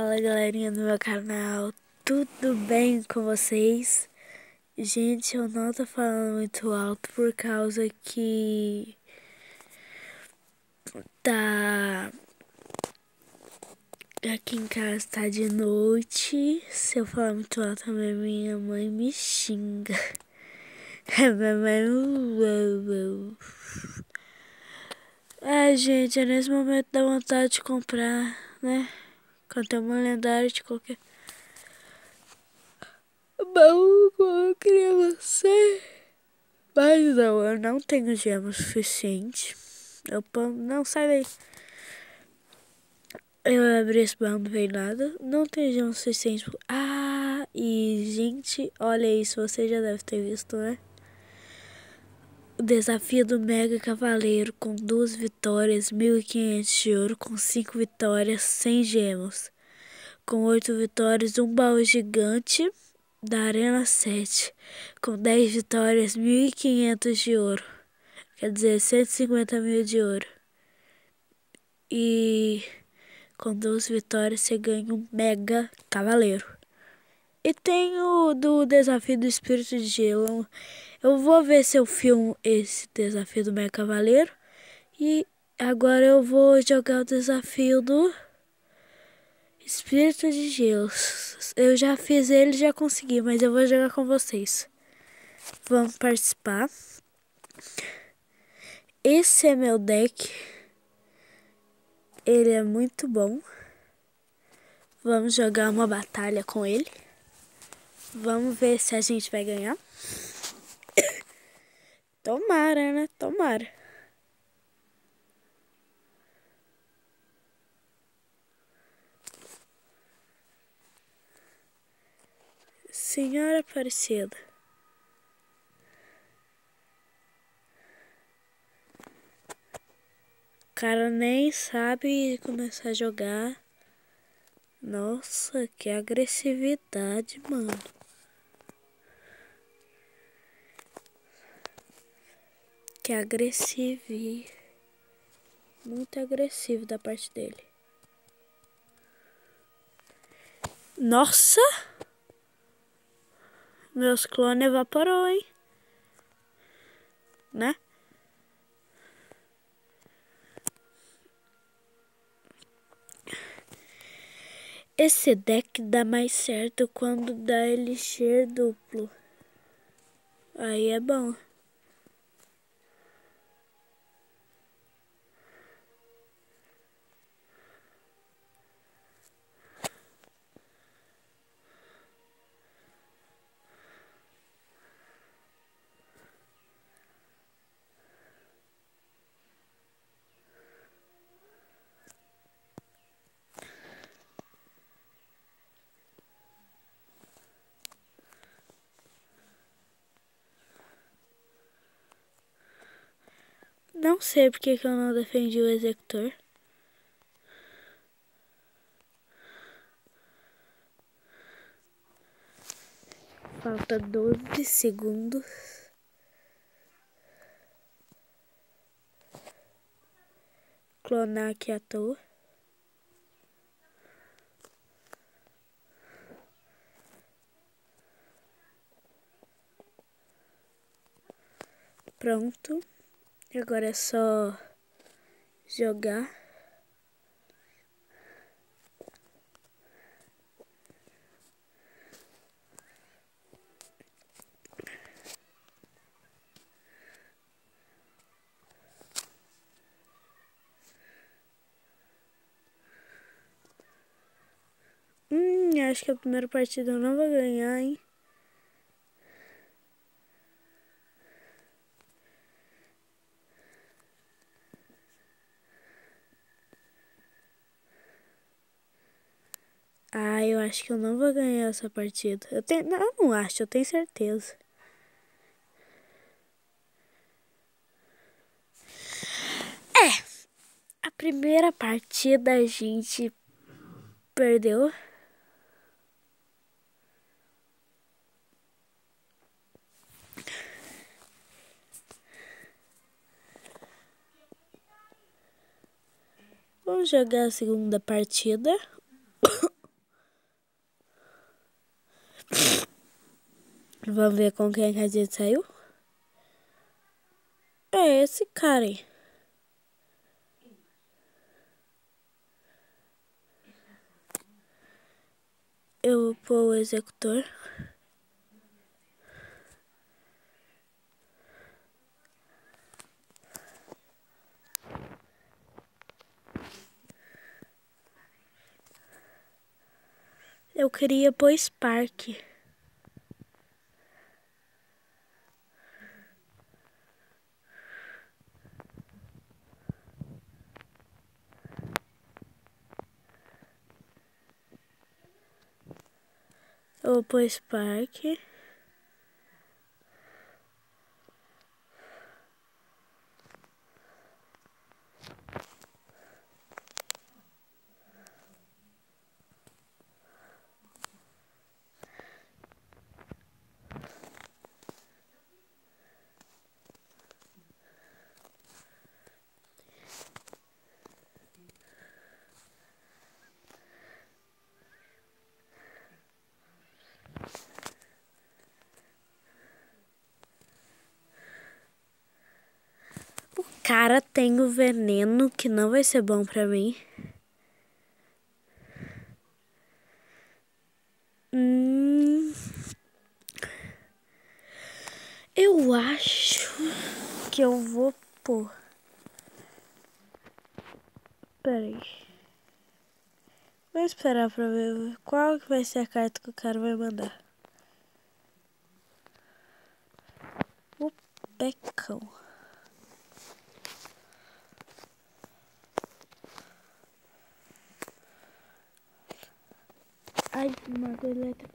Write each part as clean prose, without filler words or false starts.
Fala galerinha do meu canal, tudo bem com vocês? Gente, eu não tô falando muito alto por causa que tá aqui em casa, tá de noite. Se eu falar muito alto também minha mãe me xinga. Minha mãe... gente, nesse momento dá vontade de comprar, né? Quando tem uma lendária de qualquer baú, como eu queria você. Mas não, eu não tenho gema suficiente. Não, sai daí. Eu abri esse baú, não veio nada. Não tem gema suficiente. E gente, olha isso, você já deve ter visto, né? O desafio do Mega Cavaleiro com 2 vitórias, 1.500 de ouro, com 5 vitórias, 100 gemas. Com 8 vitórias, um baú gigante da Arena 7, com 10 vitórias, 1.500 de ouro. Quer dizer, 150 mil de ouro. E com 2 vitórias você ganha um Mega Cavaleiro. E tem o do desafio do Espírito de Gelo. Eu vou ver se eu filmo esse desafio do Mega Cavaleiro. E agora eu vou jogar o desafio do Espírito de Gelo. Eu já fiz ele, já consegui, mas eu vou jogar com vocês. Vamos participar. Esse é meu deck. Ele é muito bom. Vamos jogar uma batalha com ele. Vamos ver se a gente vai ganhar. Tomara, né? Tomara. Senhora Aparecida. O cara nem sabe começar a jogar. Nossa, que agressividade, mano. Que agressivo. Muito agressivo da parte dele. Nossa! Meus clones evaporou, hein? Né? Esse deck dá mais certo quando dá elixir duplo. Aí é bom. Não sei porque que eu não defendi o executor. Falta 12 segundos. Clonar aqui à toa. Pronto. Agora é só jogar. Acho que a primeira partida eu não vou ganhar, hein? Eu acho que eu não vou ganhar essa partida. Eu não acho, eu tenho certeza. A primeira partida a gente perdeu. Vamos jogar a segunda partida. Vamos ver com quem que a gente saiu? É esse cara aí. Eu vou pôr o executor. Eu queria pôr Spark. Eu vou pôr Spark. O cara tem o veneno que não vai ser bom pra mim. Eu acho que eu vou pôr. Peraí. Vou esperar pra ver qual que vai ser a carta que o cara vai mandar. O Pecão. Ai, mago elétrico.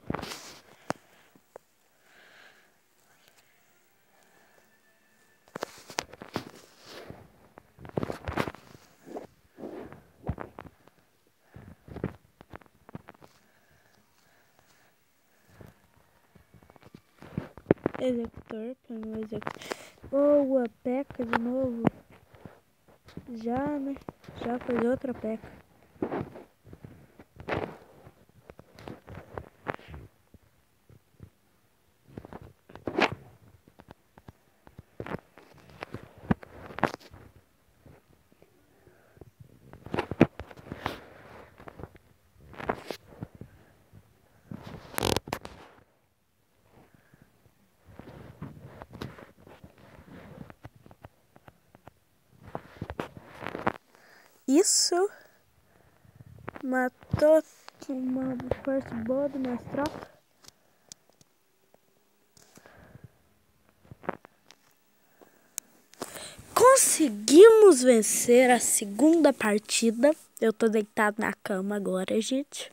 Executor, põe o executor. Boa, peca de novo. Já, né? Já fez outra peca. Isso matou uma parte boa do minhas tropas. Conseguimos vencer a segunda partida. Eu tô deitado na cama agora, gente.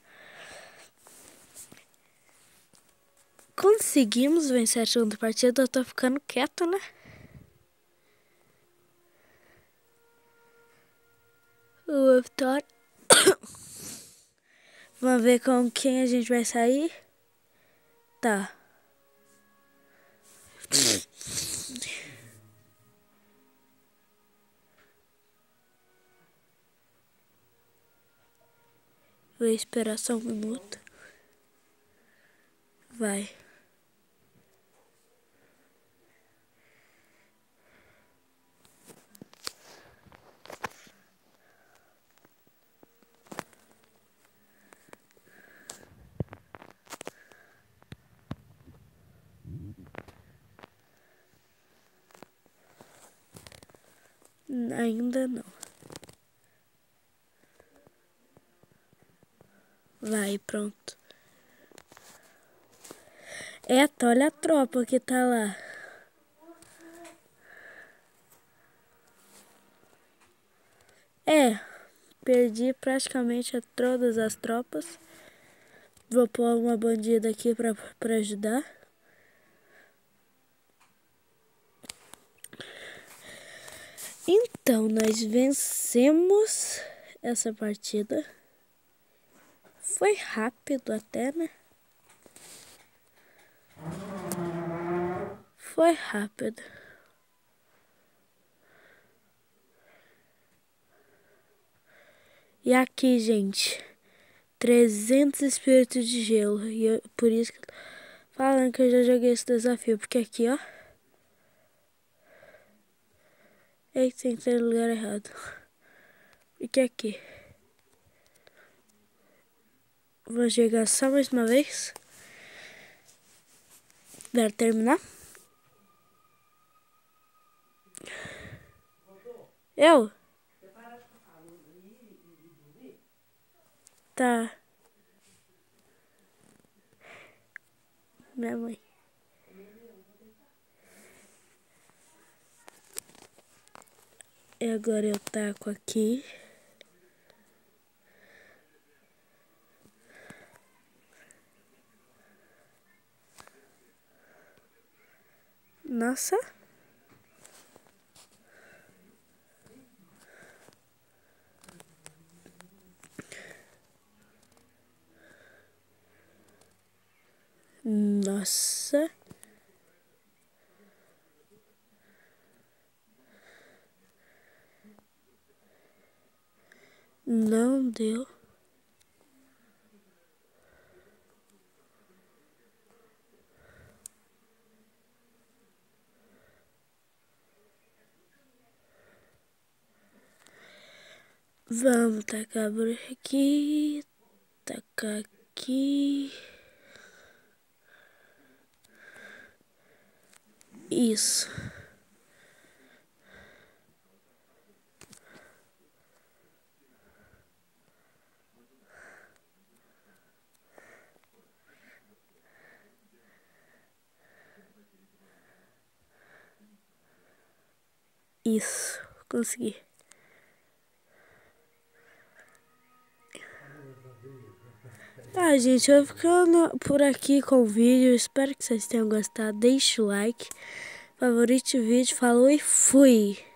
Conseguimos vencer a segunda partida. Eu tô ficando quieto, né? O vitória. Vamos ver com quem a gente vai sair. Tá. Vou esperar só um minuto. Vai. Ainda não. Vai, pronto. Eita, olha a tropa que tá lá. Perdi praticamente todas as tropas. Vou pôr uma bandida aqui pra ajudar. Então, nós vencemos essa partida. Foi rápido até, né? Foi rápido. E aqui, gente, 300 espíritos de gelo. E por isso que falando que eu já joguei esse desafio, porque aqui, ó. Eita, entrei no lugar errado. Porque aqui. Vou jogar só mais uma vez. Para terminar. Eu? Tá. Minha mãe. E agora eu taco aqui. Nossa. Nossa. Não deu. Vamos tacar por aqui. Tacar aqui. Isso. Isso. Consegui. Tá, gente, eu vou ficando por aqui com o vídeo. Espero que vocês tenham gostado. Deixe o like, favorite o vídeo. Falou e fui!